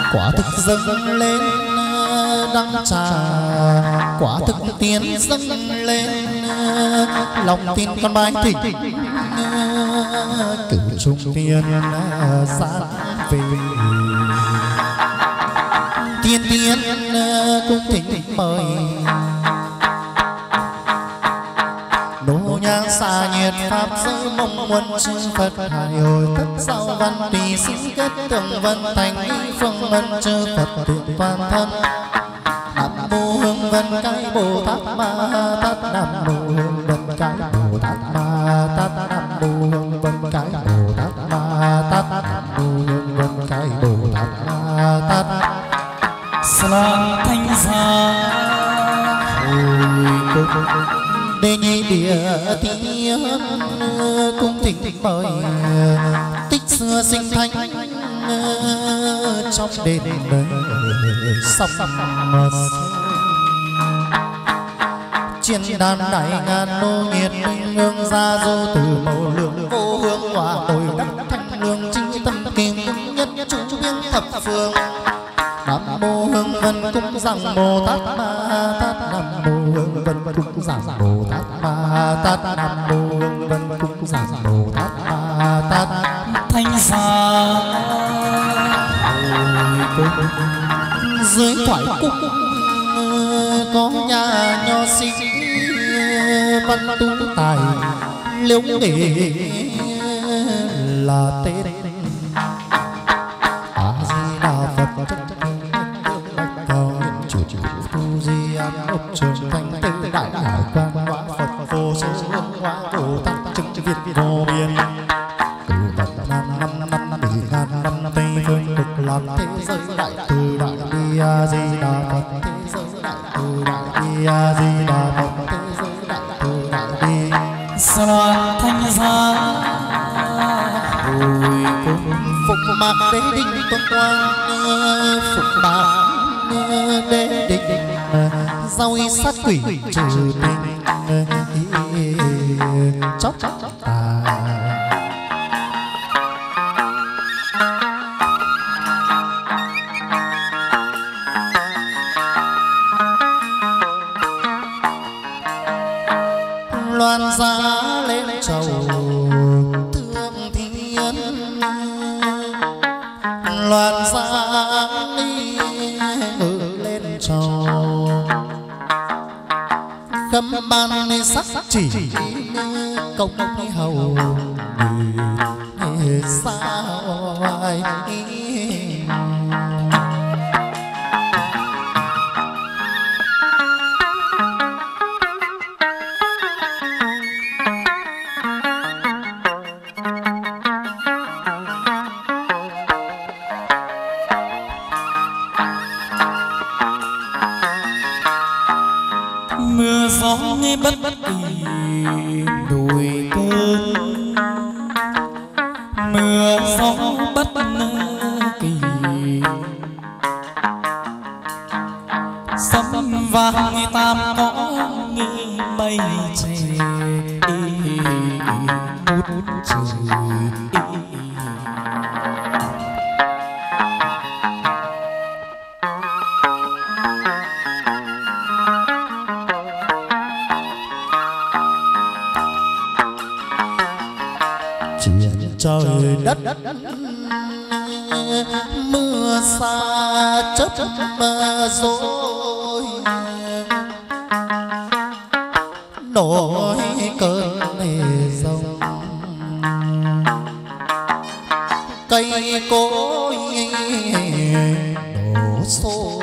quả thực dâng lên đăng trà, quả thực tiến dâng lên lòng tin con bái thỉnh cửu trung tiên giáng về. Tiên tiên cung thỉnh mời nô nhang xa nhiệt pháp giới mong muốn chư Phật hải hồi thất giao văn tùy sinh kết tường vân thành phương vân chư Phật tượng toàn thân. Nam mô hương vân cái Bồ Tát Ma Tát, Nam mô hương vân cái Bồ Tát Ma Tát, Nam mô hương vân cái Bồ Tát Ma Tát, Nam mô hương vân cái Bồ Tát Ma Tát. Slang thanh gia hồi đề nhi địa thiên cung thỉnh mời tích xưa sinh thánh trong đền sông chiến đàn đại ngàn nô nhiệt hương ra dô từ màu lượng vô hương hòa đổi đắc thanh lương chính tâm kim nhất trung biên thập phương. Nam mô hương vân cung rằng Bồ Tát Ma Tát, Nam mô hương vân cung rằng Bồ Tát Ma Tát, Nam mô hương vân cung rằng Bồ Tát Ma Tát. thanh gia dưới thoại cung có nhà nho sinh văn tu tài liễu nghề là tên A Di Đà Phật tu di an ốc trường thanh tứ đại hải quan hóa Phật vô số hương hóa Bồ Tát chứng việt vô biên từ Phật năm tỷ ngàn năm tây phương cực lạc thế giới đại từ đại bi A Di Đà Phật thế giới đại từ đại bi A Di Đà Phật thế giới đại từ đại bi. Slang thanh gia hồi phục mạc đế đinh tôn quang phục mạc đế đinh giao y sát quỷ trừ tình chóc loan giá lên trầu thương thiên loan giá lên trầu khâm ban sắc chỉ công hầu sao ai mưa gió nghe bất kỳ đồi cơn mưa gió bất kỳ sấm vang tam có nghi mây che bút trời. Trời đất mưa xa chớp rồi nổi cơn rông cây cối đổ xô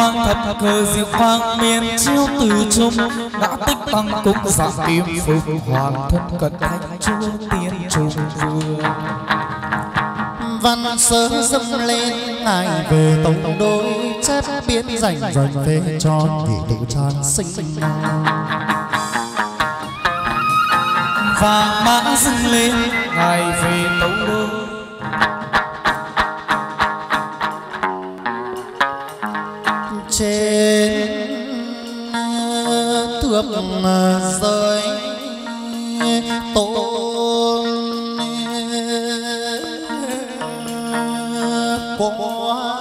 quang thật cờ diệu quang miền chiếu từ trung đã tích tăng cung giả kim phụng hoàng thân cận thánh chúa tiên trung vương. Văn sớ dâng lên ngài về tông đôi chép biến dành dành về tròn vì tự tràn sinh và mã dâng lên ngài về tông đôi trên thượng giới tôn quang.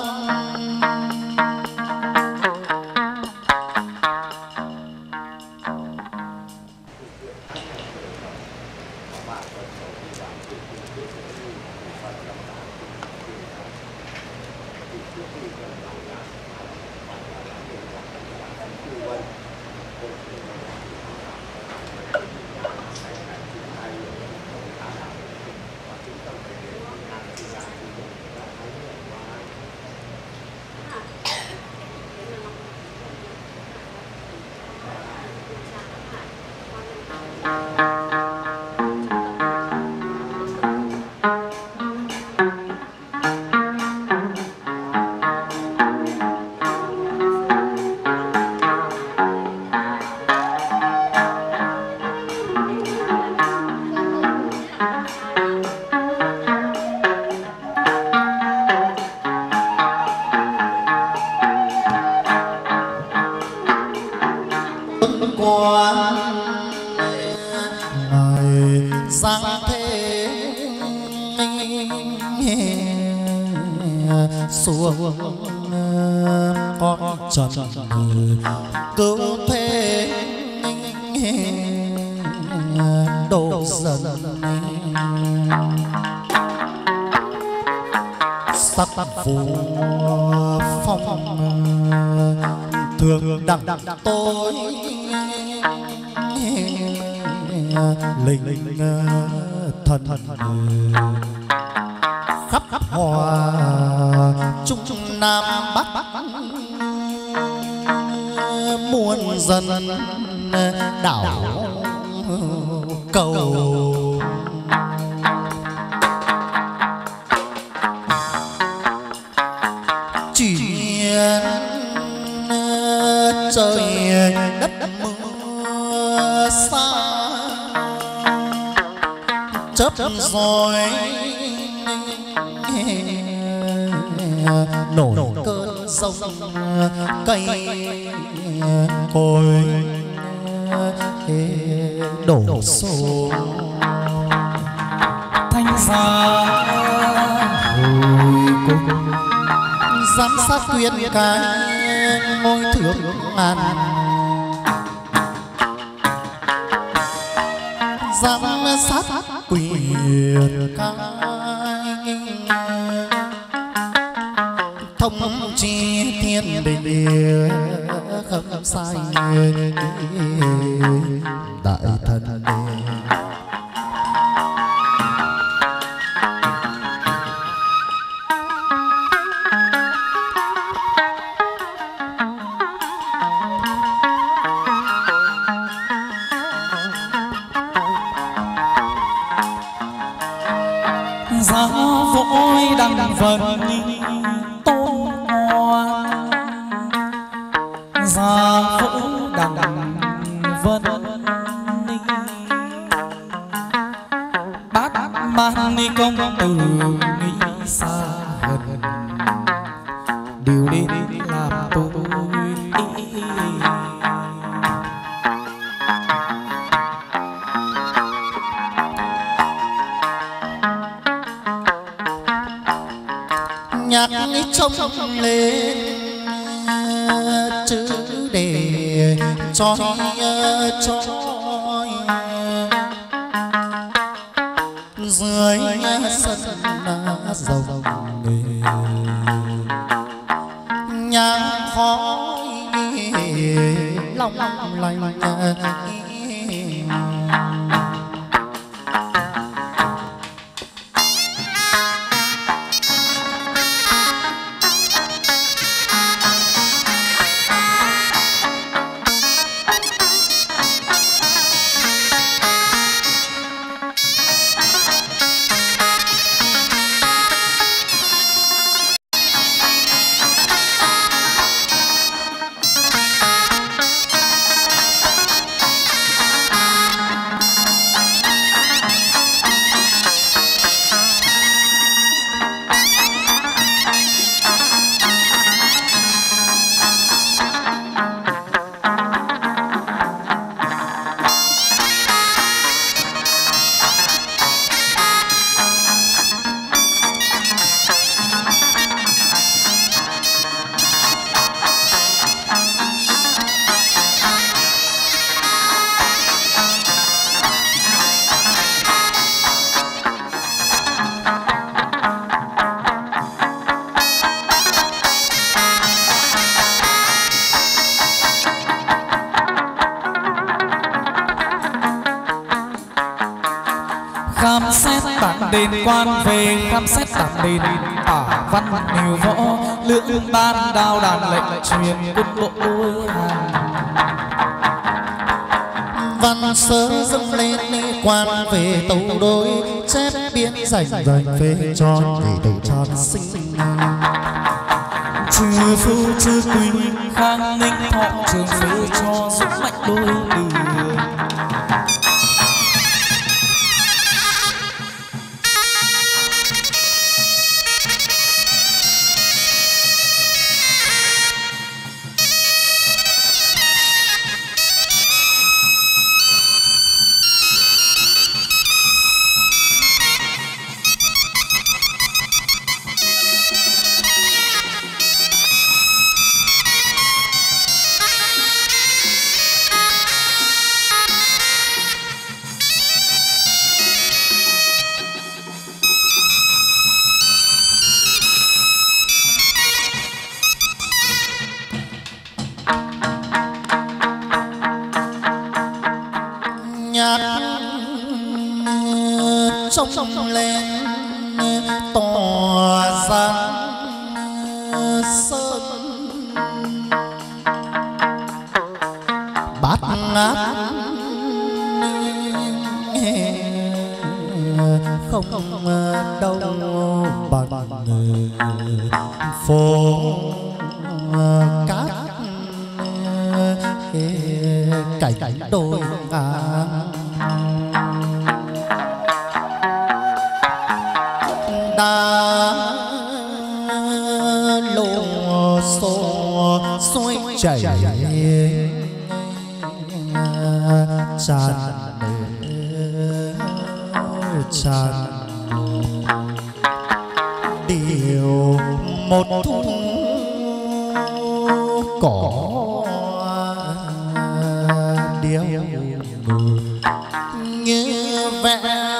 Trần cứu thế độ dần sắc phù phong thường đẳng tối linh thần khắp hòa trung nam bắc muôn dân đảo cầu. Chỉ trời đất mưa xa chớp rồi nổi cơn sông cây cối đổ xô thanh gia hồi cung giám sát tuyên cái ngôi thượng ngàn giám sát quyền cái thông chi thiên địa không sai đại thần giá vội đăng vần tôn ngoan giá vỗ đăng vân bát man ni công tử nghĩ xa gần điều đến làm tôi nhạc trông lên chữ để cho dưới sân rồng nhang khói long lanh khám xét bản đền quan về khám xét bản đền tả văn nhiều võ lưỡng ban đao đàn lệnh truyền quân bộ hàng văn sớ dâng lên quan về tấu đối chép biến rảnh rành phê tròn để đầu tròn sinh chư phu chư quý khang ninh thọ trường phế cho sức mạnh đôi đường trong lên tòa giang sơn bát ngát không đâu bằng phố cát cảnh đôi ngang đá lô xô xuôi chảy tràn tràn điều một thu cỏ điêu như vậy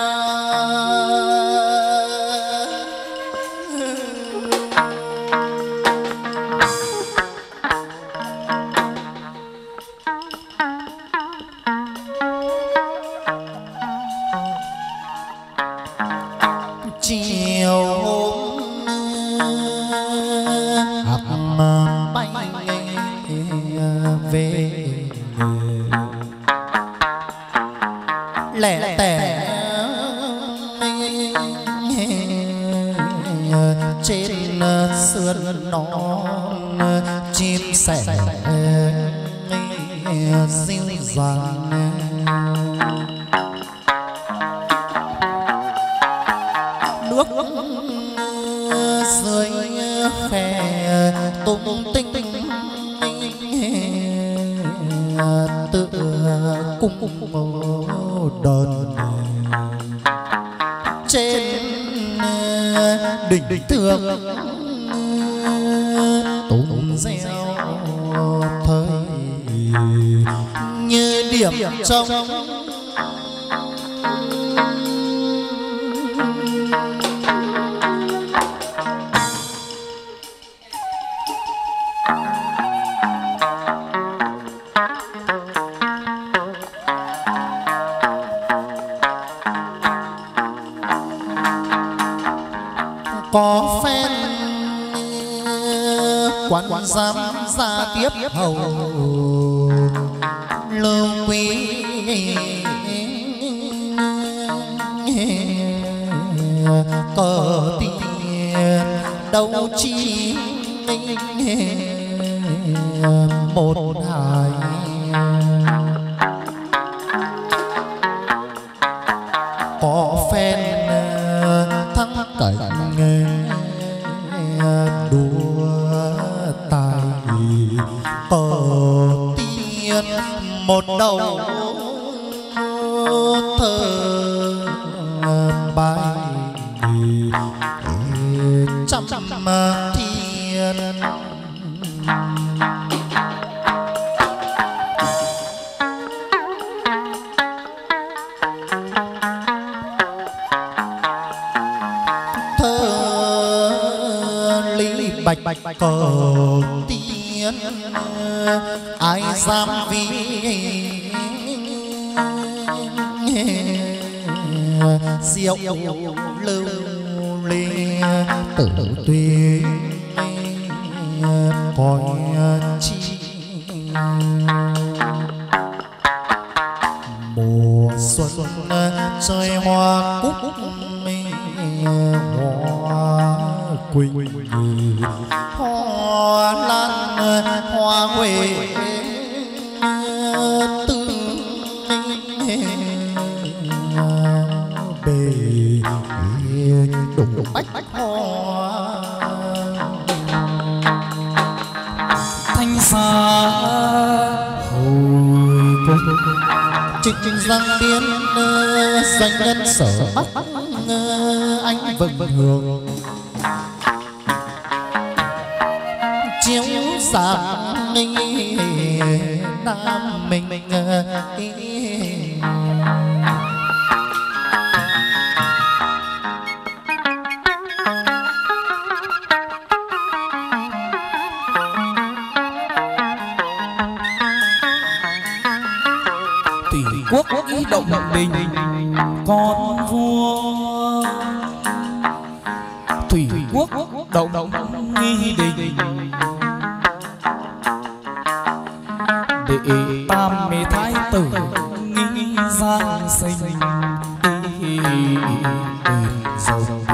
lẻ tẻ trên sườn non chim sẻ dịu dàng nước dưới khe tung tinh tự cung đòn trên đỉnh thượng tung reo thời như điểm trong có phen quán giám ra tiếp hầu lưu quý cờ tiền đâu chi một hai có phen thắng cảnh đua tài cờ tiên một đầu thơ bài trăm thiên bạch cờ tiên ai dám vi diệu lưu ly tử tuy coi chi mùa xuân trời hoa cúc hoa quỳnh hoa lan hoa huệ tư bề đủ bách hoa thanh xa hồi cung trịnh giang biên danh nhân sở bắc anh vầng hương chiếu sáng nam mình tỷ quốc ý động đình con vua thủy quốc động nghi đình đệ tam mê thái tử nghi giang sinh dòng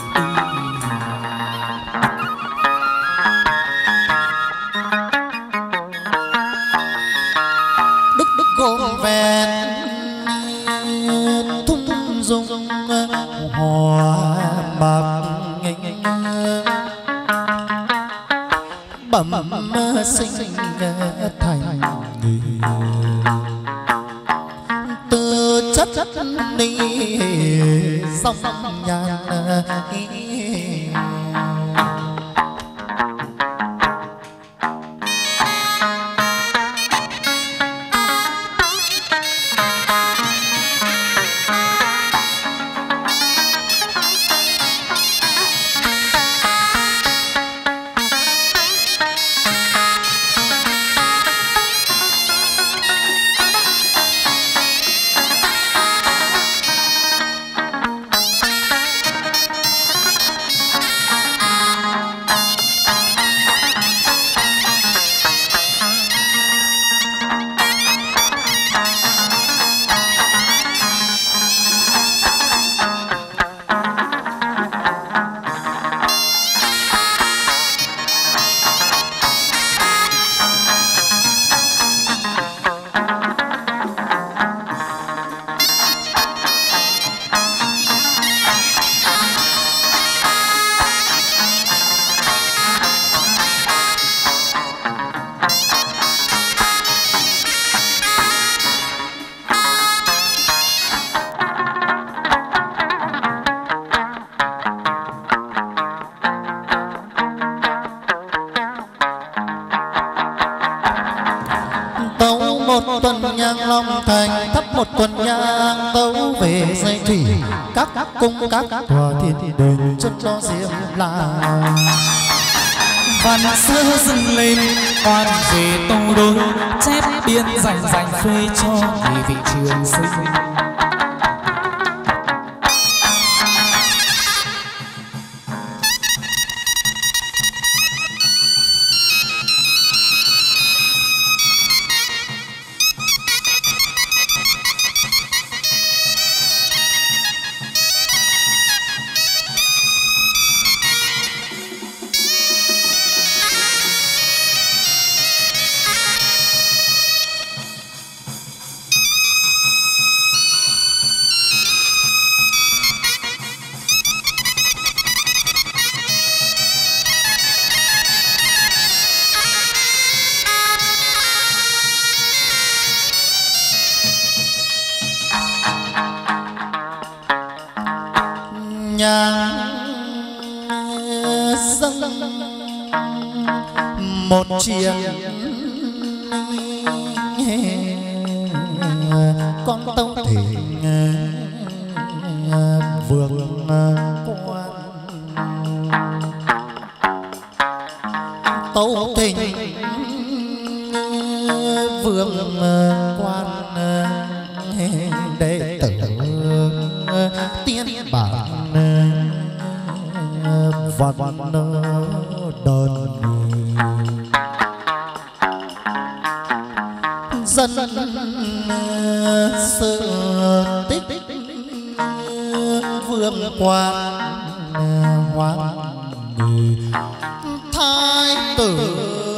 đức gồm vẹn thung dung hoa bạc bẩm sinh thành từ chất đi sông nhàn một tuần nhang long thành thắp một tuần nhang tấu về dây thủy các cung các tòa thiên đền chân cho diệm là văn sơ dâng lên oan về tông đôi chép biên rành phê cho vì vị trường sinh dâng một chiếc con tông thỉnh vương quan tấu thỉnh vương quan đệ tử vương quan hoàng thái tử.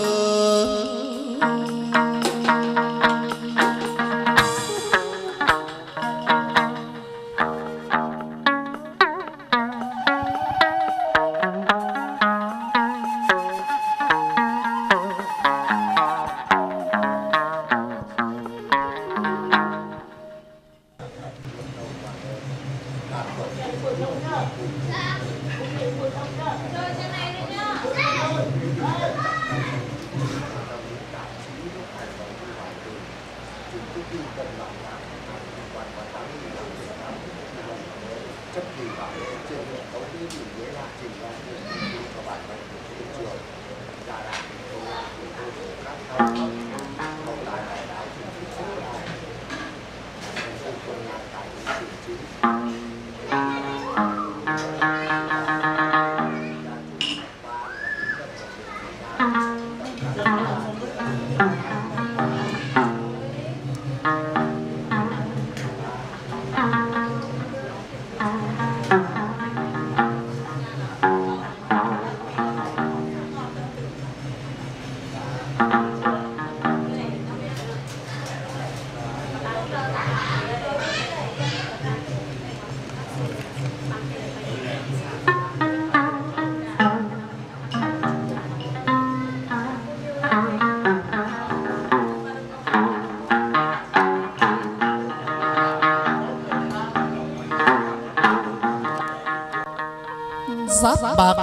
Giáp bạc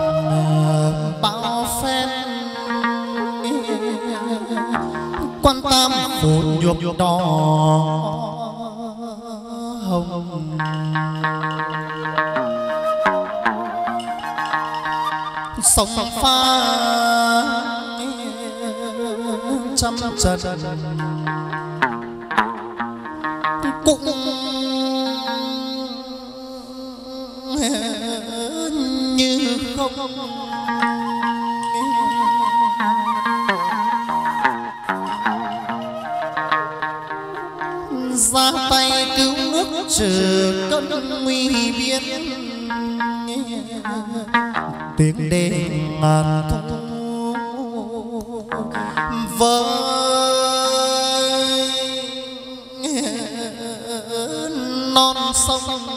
bao phen quan tam phủ nhuộm đỏ hồng, sông pha trăm trận cũng như không. Ra tay cứu nước trừ cơn nguy biên, tiếng đê ngàn thu với non sông.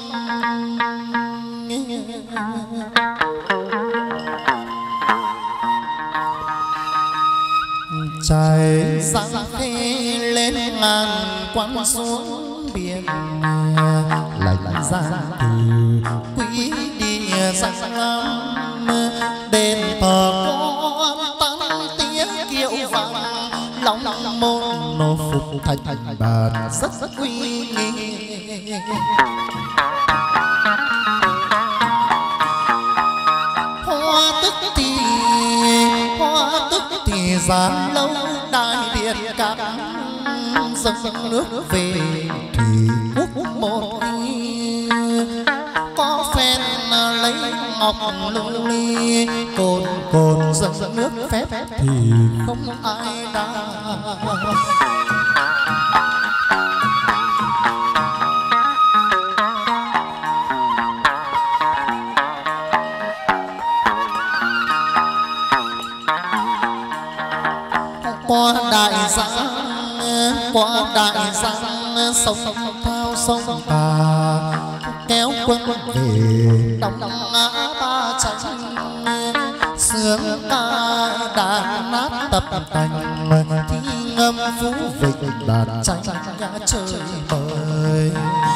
Trời giăng khê lên ngàn quăng xuống biển, lạnh ra từ quý địa danh lam. Đền thờ con tăng tía kiệu vàng, lòng môn nô phục thành bàn rất quý nghi. Hoa tức thì giá lâu đại điện các dâng nước về thì quốc một đi. Có phen lấy ngọc lung ly, cồn dâng nước phép thì không ai đa. Qua đại giang sông thao sông Tà, kéo quân về đông ngã ba tranh. Sướng ca đàn nát tập thành, thi ngâm phú vịnh đàn tranh chơi bời.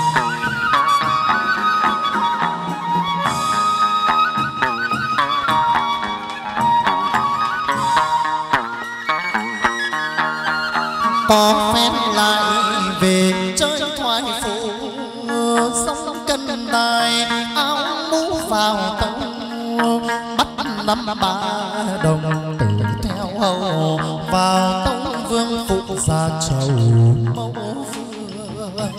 Có phép lại về chơi thoại phủ, sông cân đài áo mũ vào tông. Bắt năm ba đồng tử theo hầu, vào tông vương phụ ra chầu mẫu vương.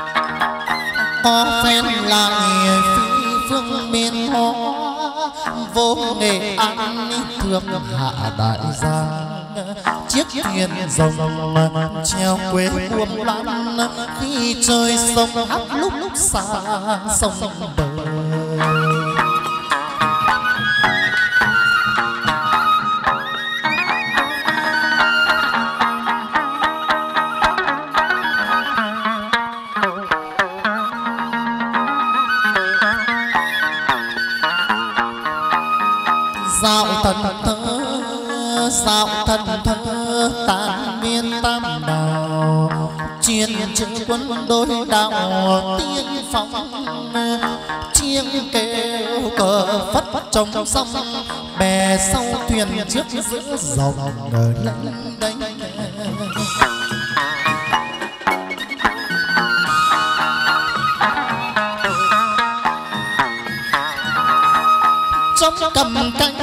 Có phen lại phi phương miền hoa, vô nghệ an thương hạ đại giang, chiếc thuyền rồng treo quê buồm lăn khi trời sông hát lúc xa sông bờ. Dạo thần thơ tàn biên tam đào, chiến chữ quân đôi đạo tiên phong, chiêng kêu cờ phất trong sông, bè sau thuyền trước giữa dòng lênh đênh. Trong cầm cánh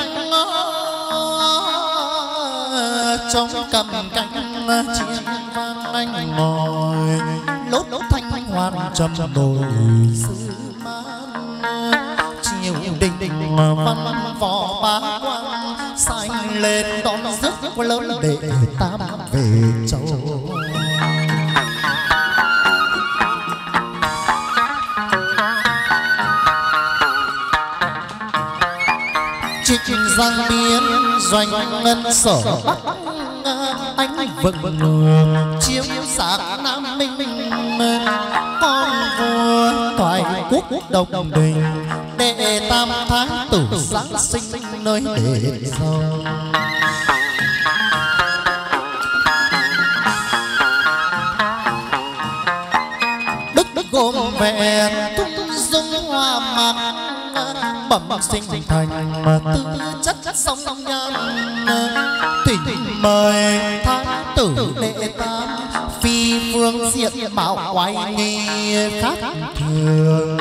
chiến vang anh mỏi, lốt thanh hoàn trầm đồi sư man. Chiều đình văn võ bá quan xanh lên đón rước lớn để tam về châu. Trích giang biên doanh ngân sở bắc, anh vững chiếu sáng nam minh. Con vua thoại quốc đồng đình, đệ tam thái tử giáng sinh nơi đền rồng. Đức gồm vẹn tung dung hoa mạc, bẩm sinh thành mà tư chất song nhan. Thỉnh mời thái tử đệ tam, phi phương diện bảo oai nghi khác thường.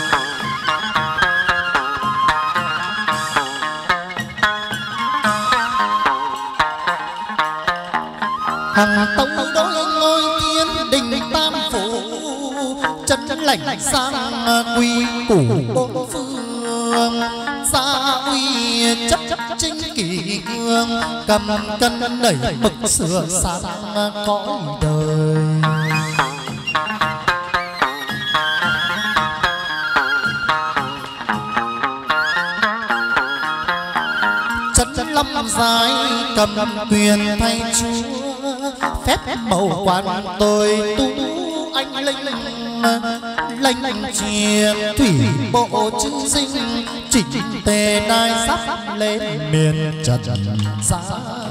Hằng tông đối ngôi thiên đình tam phủ, chân lạnh sang quy củ bốn phương. Gia uy chấp chính kỷ cương, cầm cân đẩy mực sửa sang cõi đời. Chân lâm dài cầm quyền thay chúa, phép màu quan tôi tu anh lệnh chia thủy bộ chữ sinh, chỉnh tề đai sắp lên miền trần gian.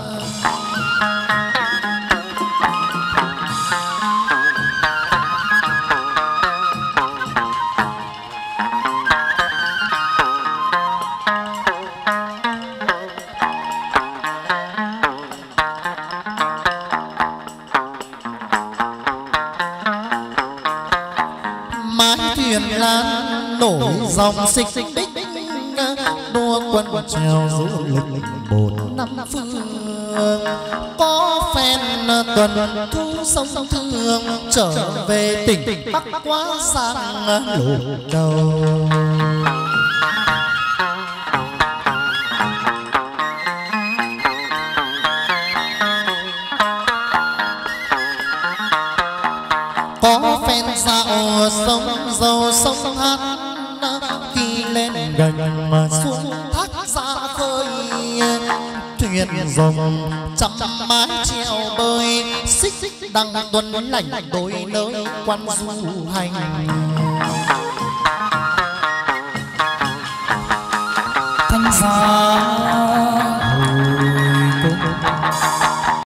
Dòng xích đích đua quân treo du lịch bốn năm phương. Có phen tuần thu sông Thương, trở về tỉnh Bắc quá sang lộ đầu. Có phen dạo sông dầu sông hát, khi lên gần mà xuống thác ra khơi. Thuyền rồng trăm mái treo bơi, xích đằng tuần lạnh đôi nơi quan du hành. Thanh xa